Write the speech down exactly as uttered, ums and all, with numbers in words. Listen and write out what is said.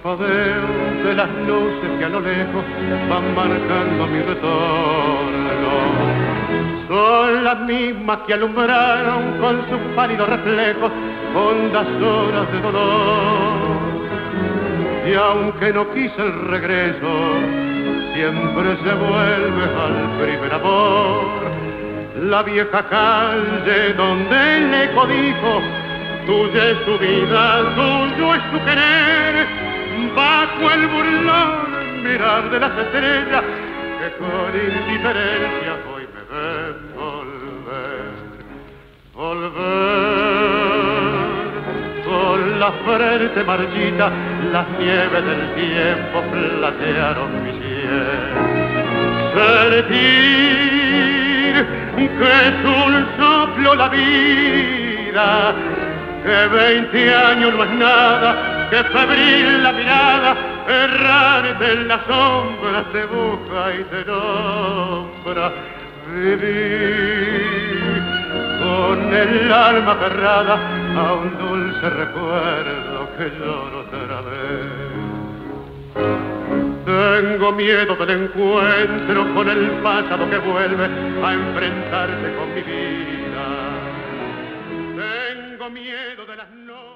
parpadeo de las luces que a lo lejos van marcando mi retorno. Son las mismas que alumbraron con sus pálidos reflejos hondas horas de dolor. Y aunque no quise el regreso, siempre se vuelve al primer amor. La vieja calle donde el eco dijo: tuya es su vida, tuyo es su querer, bajo el burlón mirar de las estrellas que con indiferencia hoy me ven volver, volver. Con la frente marchita las nieves del tiempo platearon mi piel. Sentir que es un soplo la vida, que veinte años no es nada, que febril la mirada, errante en las sombras te busca y te nombra. Vivir con el alma aferrada a un dulce recuerdo que lloro otra vez. Tengo miedo del encuentro con el pasado que vuelve a enfrentarse con mi vida. Tengo miedo de las noches.